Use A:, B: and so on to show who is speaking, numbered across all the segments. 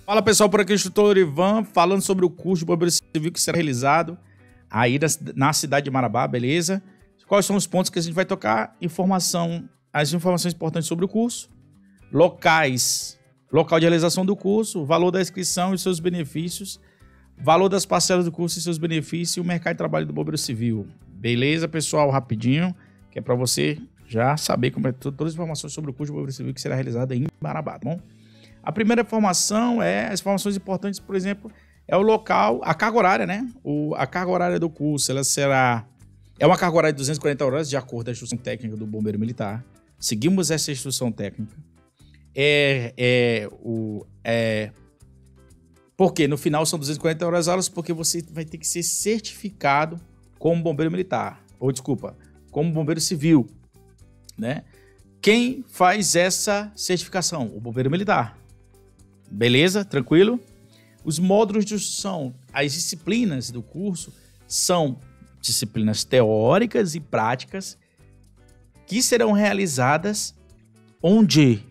A: Fala pessoal, por aqui o instrutor Ivan, falando sobre o curso de bombeiro civil que será realizado aí na cidade de Marabá, beleza? Quais são os pontos que a gente vai tocar? As informações importantes sobre o curso, local de realização do curso, valor da inscrição e seus benefícios, valor das parcelas do curso e seus benefícios e o mercado de trabalho do bombeiro civil. Beleza, pessoal? Rapidinho, que é para você já saber como é todas as informações sobre o curso de bombeiro civil que será realizado em Marabá, tá bom? A primeira informação as informações importantes, por exemplo, é o local, a carga horária, né? A carga horária do curso, ela será... É uma carga horária de 240 horas, de acordo com a instrução técnica do Bombeiro Militar. Seguimos essa instrução técnica. Porque no final são 240 horas, porque você vai ter que ser certificado como bombeiro militar. Como bombeiro civil, né? Quem faz essa certificação? O bombeiro militar. Beleza? Tranquilo? Os módulos de instrução, as disciplinas do curso são disciplinas teóricas e práticas que serão realizadas onde?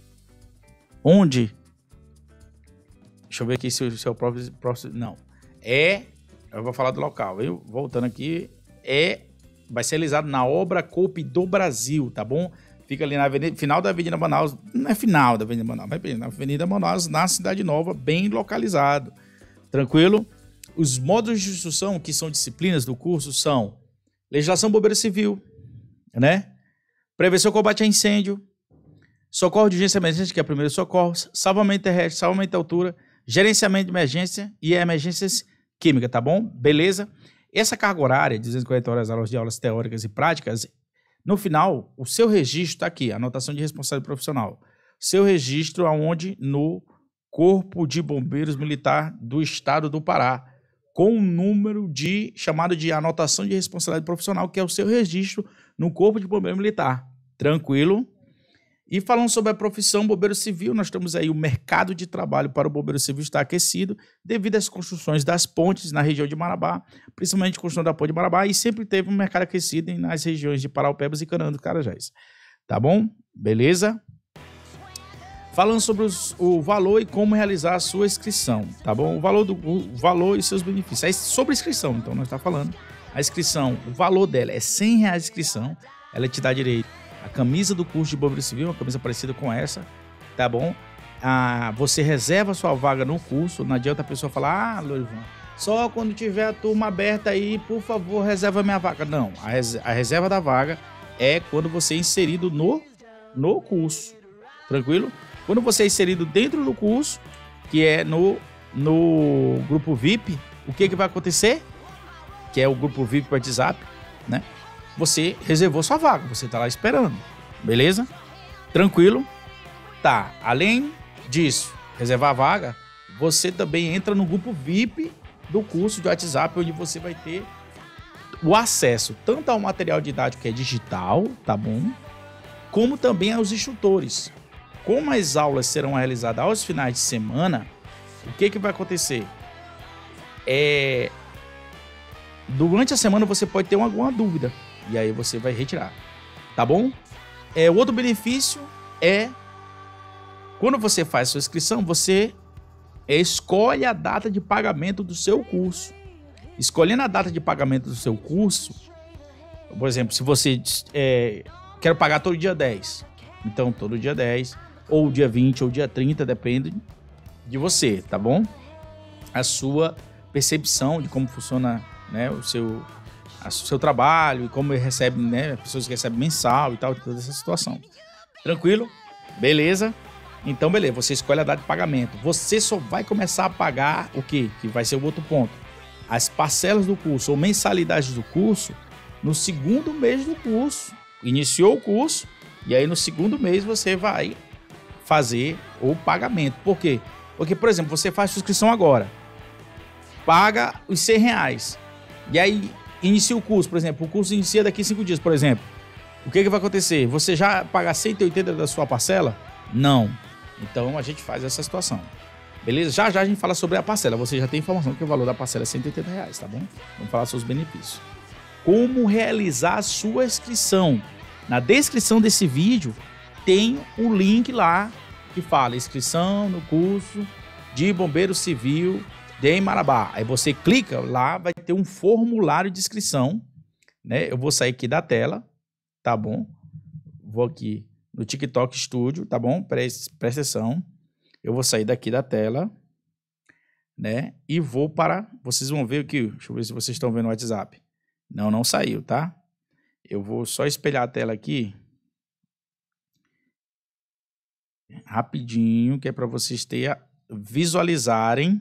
A: Deixa eu ver aqui se é o próprio... Não. Eu vou falar do local, viu? Voltando aqui, vai ser realizado na Obra Coop do Brasil, tá bom? Fica ali na final da Avenida Manaus, não é final da Avenida Manaus, mas na Avenida Manaus, na Cidade Nova, bem localizado. Tranquilo? Os módulos de instrução, que são disciplinas do curso, são legislação bombeiro civil, né? Prevenção e combate a incêndio, socorro de urgência e emergência, que é o primeiro socorro, salvamento terrestre, salvamento de altura, gerenciamento de emergência e emergências químicas, tá bom? Beleza? Essa carga horária, 240 horas de aulas teóricas e práticas, no final, o seu registro está aqui, anotação de responsabilidade profissional. Seu registro aonde? No Corpo de Bombeiros Militar do Estado do Pará, com um número chamado de anotação de responsabilidade profissional, que é o seu registro no Corpo de Bombeiro Militar. Tranquilo? E falando sobre a profissão bombeiro civil, nós temos aí o mercado de trabalho para o bombeiro civil está aquecido devido às construções das pontes na região de Marabá, principalmente a construção da ponte de Marabá, e sempre teve um mercado aquecido nas regiões de Paraupebas e Canaã do Carajás. Tá bom? Beleza? Falando sobre o valor e como realizar a sua inscrição, tá bom? O valor e seus benefícios. É sobre a inscrição, então nós estamos falando. A inscrição, o valor dela é R$100 a inscrição, ela te dá direito a camisa do curso de bombeiro civil, uma camisa parecida com essa, tá bom? Você reserva sua vaga no curso, não adianta a pessoa falar, Lourivan, só quando tiver a turma aberta aí, por favor, reserva minha vaga. Não, a reserva da vaga é quando você é inserido no curso, tranquilo? Quando você é inserido dentro do curso, que é no grupo VIP, o que vai acontecer? Que é o grupo VIP para WhatsApp, né? Você reservou sua vaga, você tá lá esperando, beleza? Tranquilo? Tá, além disso, reservar a vaga, você também entra no grupo VIP do curso de WhatsApp, onde você vai ter o acesso tanto ao material didático que é digital, tá bom? Como também aos instrutores. Como as aulas serão realizadas aos finais de semana, o que vai acontecer? Durante a semana você pode ter alguma dúvida. E aí você vai retirar, tá bom? O outro benefício quando você faz sua inscrição, você escolhe a data de pagamento do seu curso. Escolhendo a data de pagamento do seu curso, por exemplo, se você quer pagar todo dia 10, então todo dia 10, ou dia 20, ou dia 30, depende de você, tá bom? A sua percepção de como funciona, né, o seu trabalho e como ele recebe, né, pessoas que recebem mensal e tal, toda essa situação. Tranquilo? Beleza? Então, beleza, você escolhe a data de pagamento. Você só vai começar a pagar o quê? Que vai ser o outro ponto. As parcelas do curso ou mensalidades do curso no segundo mês do curso. Iniciou o curso e aí no segundo mês você vai fazer o pagamento. Por quê? Porque, por exemplo, você faz sua inscrição agora, paga os R$100 e aí inicia o curso, por exemplo, o curso inicia daqui 5 dias, por exemplo. O que vai acontecer? Você já paga 180 da sua parcela? Não. Então a gente faz essa situação. Beleza? Já a gente fala sobre a parcela. Você já tem informação que o valor da parcela é R$180, tá bom? Vamos falar sobre os benefícios. Como realizar a sua inscrição? Na descrição desse vídeo tem um link lá que fala inscrição no curso de Bombeiro Civil de Marabá. Aí você clica lá, vai ter um formulário de inscrição, né? Eu vou sair aqui da tela, tá bom? Vou aqui no TikTok Studio, tá bom? Presta atenção. Eu vou sair daqui da tela, né? E vou para... Vocês vão ver aqui, deixa eu ver se vocês estão vendo o WhatsApp. Não saiu, tá? Eu vou só espelhar a tela aqui. Rapidinho, que é para vocês visualizarem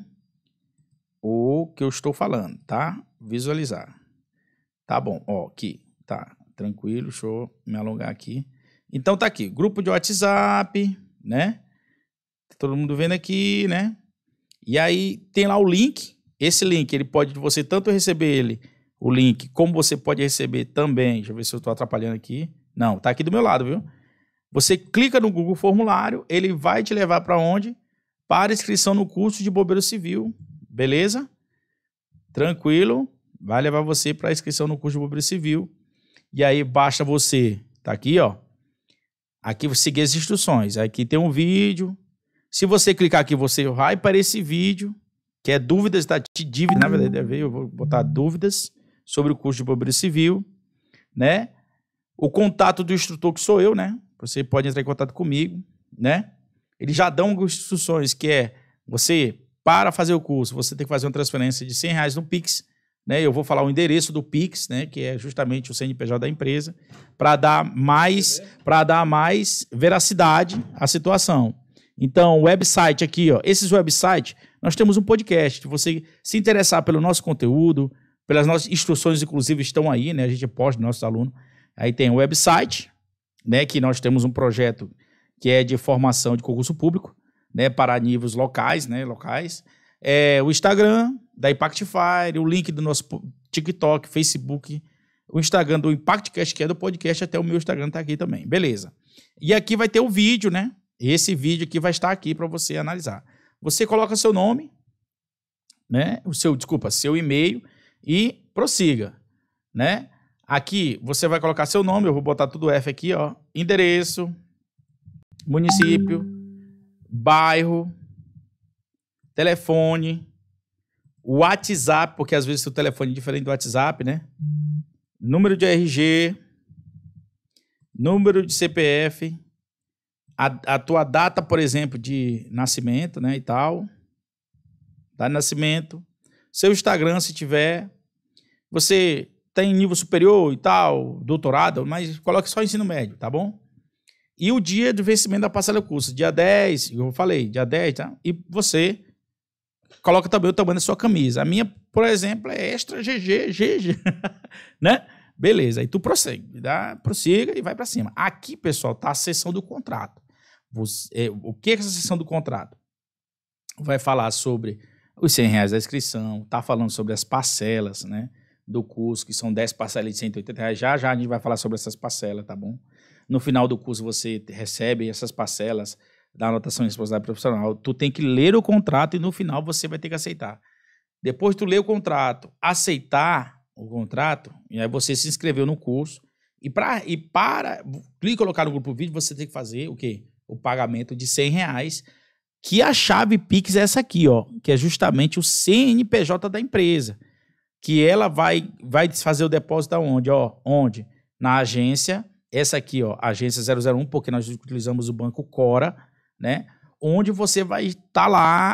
A: o que eu estou falando, tá? Visualizar. Tá bom, ó, aqui, tá, tranquilo, deixa eu me alongar aqui. Então tá aqui, grupo de WhatsApp, né? Todo mundo vendo aqui, né? E aí tem lá o link, esse link, ele pode você tanto receber ele, o link, como você pode receber também, deixa eu ver se eu estou atrapalhando aqui. Não, tá aqui do meu lado, viu? Você clica no Google Formulário, ele vai te levar para onde? Para inscrição no curso de Bombeiro Civil, beleza? Tranquilo, vai levar você para inscrição no curso de Bombeiro Civil. E aí basta você, tá aqui, ó. Aqui você seguir as instruções. Aqui tem um vídeo. Se você clicar aqui, você vai para esse vídeo, que é dúvidas da dívida, na verdade, eu vou botar dúvidas sobre o curso de Bombeiro Civil, né? O contato do instrutor, que sou eu, né? Você pode entrar em contato comigo, né? Eles já dão algumas instruções, que é você, para fazer o curso, você tem que fazer uma transferência de R$100 no Pix, né? Eu vou falar o endereço do Pix, né? Que é justamente o CNPJ da empresa, para dar mais veracidade à situação. Então, o website aqui, ó, esses websites, nós temos um podcast. Se você se interessar pelo nosso conteúdo, pelas nossas instruções, inclusive, estão aí, né? A gente posta nos nossos alunos. Aí tem o website, né, que nós temos um projeto que é de formação de concurso público, né, para níveis locais, né, o Instagram da Impactfire, o link do nosso TikTok, Facebook, o Instagram do ImpactCast, que é do podcast, até o meu Instagram tá aqui também, beleza. E aqui vai ter o vídeo, né, esse vídeo aqui vai estar aqui para você analisar. Você coloca seu nome, né, seu e-mail e prossiga, né. Aqui você vai colocar seu nome, eu vou botar tudo F aqui, ó. Endereço, município, bairro, telefone, WhatsApp, porque às vezes o telefone é diferente do WhatsApp, né? Número de RG, número de CPF, a tua data, por exemplo, de nascimento, né, e tal. Data de nascimento. Seu Instagram, se tiver. Você tem nível superior e tal, doutorado, mas coloque só ensino médio, tá bom? E o dia de vencimento da parcela do curso, dia 10, eu falei, dia 10, tá? E você coloca também o tamanho da sua camisa. A minha, por exemplo, é extra GG, né? Beleza, aí tu prossegue, prossiga e vai para cima. Aqui, pessoal, tá a seção do contrato. O que é essa seção do contrato? Vai falar sobre os R$100 da inscrição, tá falando sobre as parcelas, né, do curso, que são 10 parcelas de R$180. Já a gente vai falar sobre essas parcelas, tá bom? No final do curso você recebe essas parcelas da anotação de responsabilidade profissional. Tu tem que ler o contrato e no final você vai ter que aceitar. Depois tu lê o contrato, aceitar o contrato, e aí você se inscreveu no curso. E para colocar no grupo vídeo, você tem que fazer o quê? O pagamento de R$100, que a chave Pix é essa aqui, ó, que é justamente o CNPJ da empresa, que ela vai fazer o depósito aonde, ó, onde? Na agência, essa aqui, ó, agência 001, porque nós utilizamos o banco Cora, né? Onde você vai estar lá,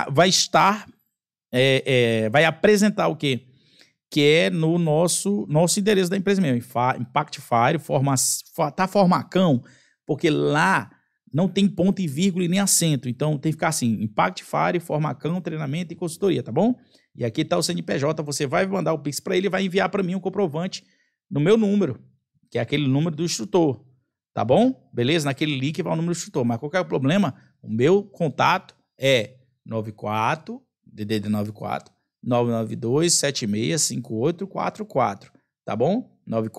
A: vai apresentar o quê? Que é no nosso endereço da empresa mesmo, Impactfire, tá formacão, porque lá não tem ponto e vírgula e nem acento, então tem que ficar assim, Impactfire, formacão, treinamento e consultoria, tá bom? E aqui tá o CNPJ, você vai mandar o Pix para ele e vai enviar para mim um comprovante no meu número, que é aquele número do instrutor, tá bom? Beleza? Naquele link vai o número do instrutor, mas qualquer problema, o meu contato é 94, DDD 94, 992-765844, tá bom?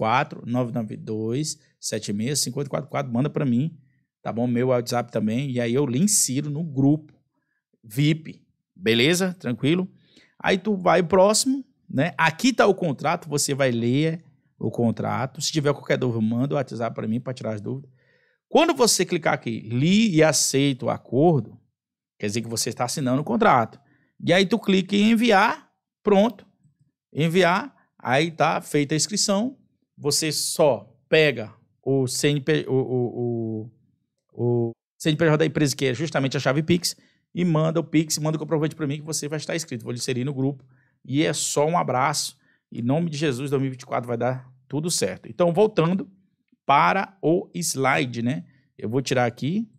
A: 94-992-765844, manda para mim, tá bom? Meu WhatsApp também, e aí eu lhe insiro no grupo VIP, beleza? Tranquilo? Aí tu vai próximo, né? Aqui tá o contrato, você vai ler o contrato. Se tiver qualquer dúvida, manda o WhatsApp para mim para tirar as dúvidas. Quando você clicar aqui, li e aceito o acordo, Quer dizer que você está assinando o contrato. E aí tu clica em enviar, pronto. Enviar, aí tá feita a inscrição. Você só pega o CNPJ da empresa, que é justamente a chave Pix, e manda o Pix, manda o comprovante para mim que você vai estar inscrito. Vou lhe inserir no grupo. E é só um abraço. Em nome de Jesus, 2024 vai dar tudo certo. Então, voltando para o slide, né? Eu vou tirar aqui.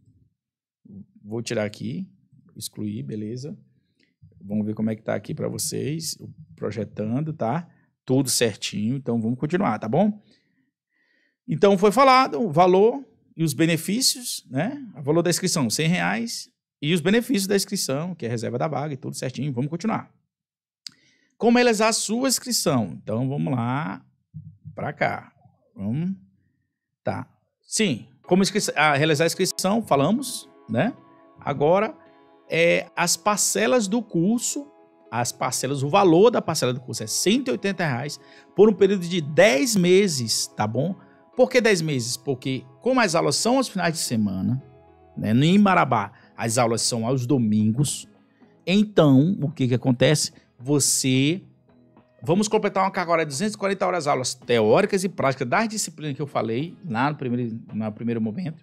A: Excluir, beleza. Vamos ver como é que tá aqui para vocês. Projetando, tá? Tudo certinho. Então, vamos continuar, tá bom? Então, foi falado o valor e os benefícios, né? O valor da inscrição, R$100. E os benefícios da inscrição, que é a reserva da vaga e tudo certinho. Vamos continuar. Como realizar a sua inscrição? Então, vamos lá para cá. Vamos. Tá. Sim, como realizar a inscrição, falamos, né? Agora, as parcelas do curso, o valor da parcela do curso é R$180 por um período de 10 meses, tá bom? Por que 10 meses? Porque como as aulas são aos finais de semana, né? Em Marabá, as aulas são aos domingos, então, o que acontece? Vamos completar uma carga horária de 240 horas aulas teóricas e práticas das disciplinas que eu falei lá no primeiro momento.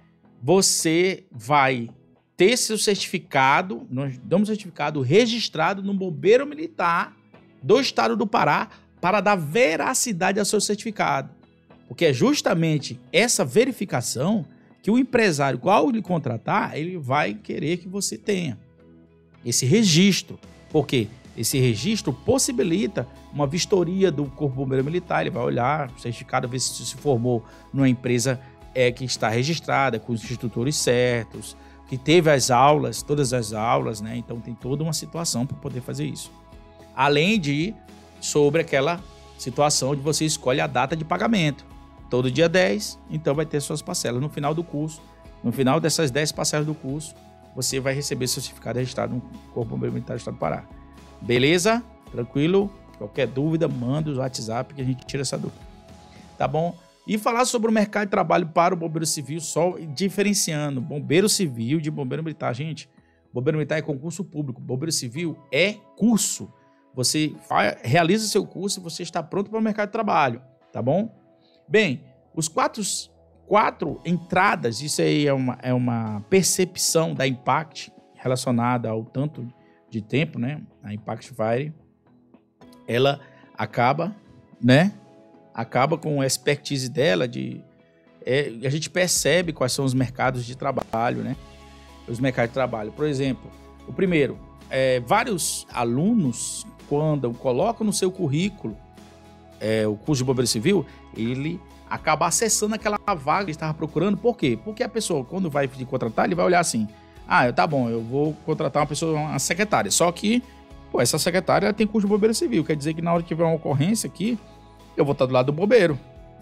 A: Você vai ter seu certificado, nós damos certificado registrado no Bombeiro Militar do Estado do Pará para dar veracidade ao seu certificado. Porque é justamente essa verificação que o empresário, ao lhe contratar, ele vai querer que você tenha esse registro. Por quê? Esse registro possibilita uma vistoria do Corpo Bombeiro Militar. Ele vai olhar o certificado, ver se se formou numa empresa que está registrada, com os instrutores certos, que teve as aulas, todas as aulas, né? Então tem toda uma situação para poder fazer isso. Além de sobre aquela situação de você escolhe a data de pagamento. Todo dia 10, então vai ter suas parcelas. No final do curso, no final dessas 10 parcelas do curso, você vai receber seu certificado registrado no Corpo Bombeiro Militar do Estado do Pará. Beleza? Tranquilo? Qualquer dúvida, manda o WhatsApp que a gente tira essa dúvida. Tá bom? E falar sobre o mercado de trabalho para o bombeiro civil, só diferenciando bombeiro civil de bombeiro militar. Gente, bombeiro militar é concurso público, bombeiro civil é curso. Você realiza seu curso e você está pronto para o mercado de trabalho, tá bom? Bem, os quatro entradas, isso aí é uma percepção da Impact relacionada ao tanto de tempo, né? A Impact Fire, ela acaba, né? Acaba com a expertise dela a gente percebe quais são os mercados de trabalho, né? Os mercados de trabalho. Por exemplo, o primeiro, vários alunos, quando colocam no seu currículo o curso de bombeiro civil, ele acaba acessando aquela vaga que ele estava procurando. Por quê? Porque a pessoa, quando vai pedir contratar, ele vai olhar assim, tá bom, eu vou contratar uma secretária, só que, essa secretária ela tem curso de bombeiro civil, quer dizer que na hora que tiver uma ocorrência aqui, eu vou estar do lado do bombeiro,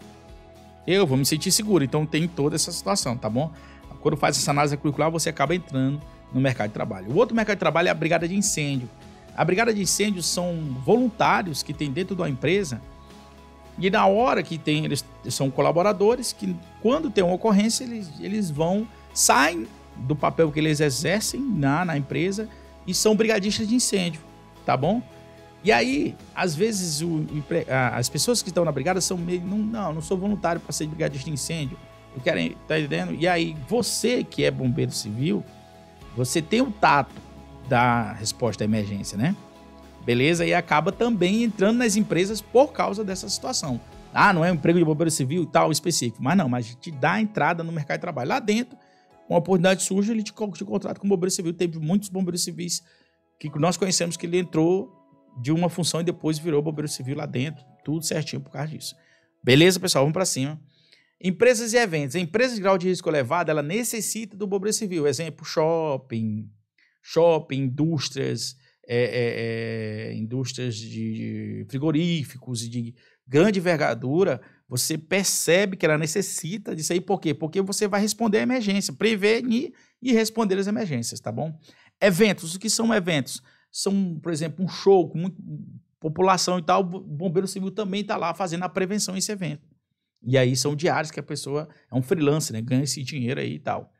A: eu vou me sentir seguro. Então tem toda essa situação, tá bom? Quando faz essa análise curricular, você acaba entrando no mercado de trabalho. O outro mercado de trabalho é a brigada de incêndio. A brigada de incêndio são voluntários que tem dentro da empresa, e na hora que tem, eles são colaboradores que, quando tem uma ocorrência, eles saem do papel que eles exercem na empresa e são brigadistas de incêndio, tá bom? E aí, às vezes, as pessoas que estão na brigada são meio, não sou voluntário para ser brigadista de incêndio, eu quero, tá entendendo? E aí, você que é bombeiro civil, você tem o tato da resposta à emergência, né? Beleza? E acaba também entrando nas empresas por causa dessa situação. Não é um emprego de bombeiro civil e tal específico. Mas te dá a entrada no mercado de trabalho. Lá dentro, uma oportunidade surge, ele te contrata como bombeiro civil. Teve muitos bombeiros civis que nós conhecemos que ele entrou de uma função e depois virou bombeiro civil lá dentro. Tudo certinho por causa disso. Beleza, pessoal? Vamos para cima. Empresas e eventos. A empresa de grau de risco elevado, ela necessita do bombeiro civil. Exemplo, shopping, indústrias... indústrias de frigoríficos e de grande envergadura, você percebe que ela necessita disso aí. Por quê? Porque você vai responder à emergência, prevenir e responder às emergências, tá bom? Eventos, o que são eventos? São, por exemplo, um show com muita população e tal, o bombeiro civil também está lá fazendo a prevenção nesse evento. E aí são diários que a pessoa é um freelancer, né? Ganha esse dinheiro aí e tal.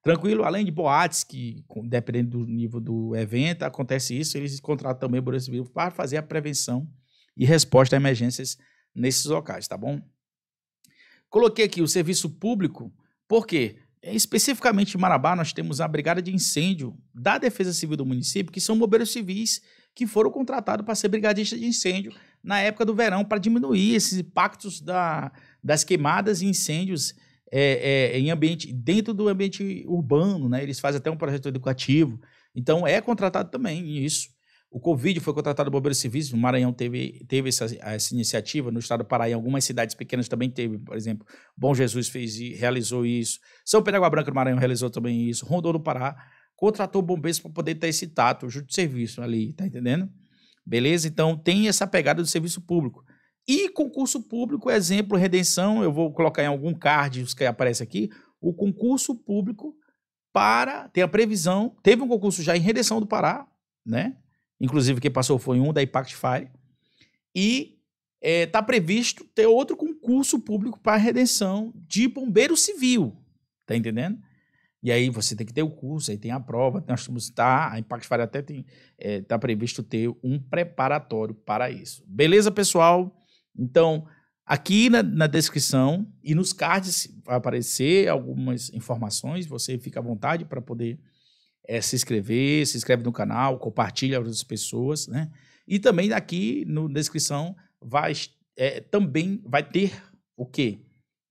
A: Tranquilo? Além de boates, que dependendo do nível do evento, acontece isso, eles contratam também o Bombeiro Civil para fazer a prevenção e resposta a emergências nesses locais, tá bom? Coloquei aqui o serviço público, porque especificamente em Marabá nós temos a Brigada de Incêndio da Defesa Civil do município, que são bombeiros civis que foram contratados para ser brigadistas de incêndio na época do verão, para diminuir esses impactos das queimadas e incêndios em ambiente, dentro do ambiente urbano, né? Eles fazem até um projeto educativo, então é contratado também isso. O Covid foi contratado bombeiros civis, no Maranhão teve essa iniciativa, no estado do Pará, em algumas cidades pequenas também teve, por exemplo, Bom Jesus realizou isso, São Pedro Água Branca do Maranhão realizou também isso, Rondônia do Pará contratou bombeiros para poder ter esse tato, junto de serviço ali, tá entendendo? Beleza? Então tem essa pegada do serviço público. E concurso público, exemplo, redenção, eu vou colocar em algum card, os que aparece aqui, o concurso público tem a previsão, teve um concurso já em Redenção do Pará, né? Inclusive quem passou foi um da Impact Fire, e está previsto ter outro concurso público para redenção de bombeiro civil, tá entendendo? E aí você tem que ter o curso, aí tem a prova, nós temos, a Impact Fire até está previsto ter um preparatório para isso. Beleza, pessoal? Então, aqui na descrição e nos cards vai aparecer algumas informações, você fica à vontade para poder se inscreve no canal, compartilha com outras pessoas, né? E também aqui na descrição também vai ter o quê?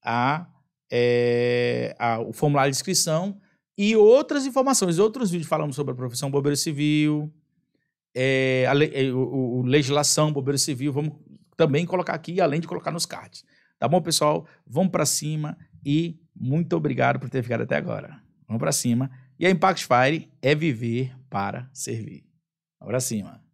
A: O formulário de inscrição e outras informações, outros vídeos falando sobre a profissão bombeiro civil, legislação bombeiro civil, vamos também colocar aqui, além de colocar nos cards. Tá bom, pessoal? Vamos para cima e muito obrigado por ter ficado até agora. Vamos para cima. E a Impact Fire é viver para servir. Vamos para cima.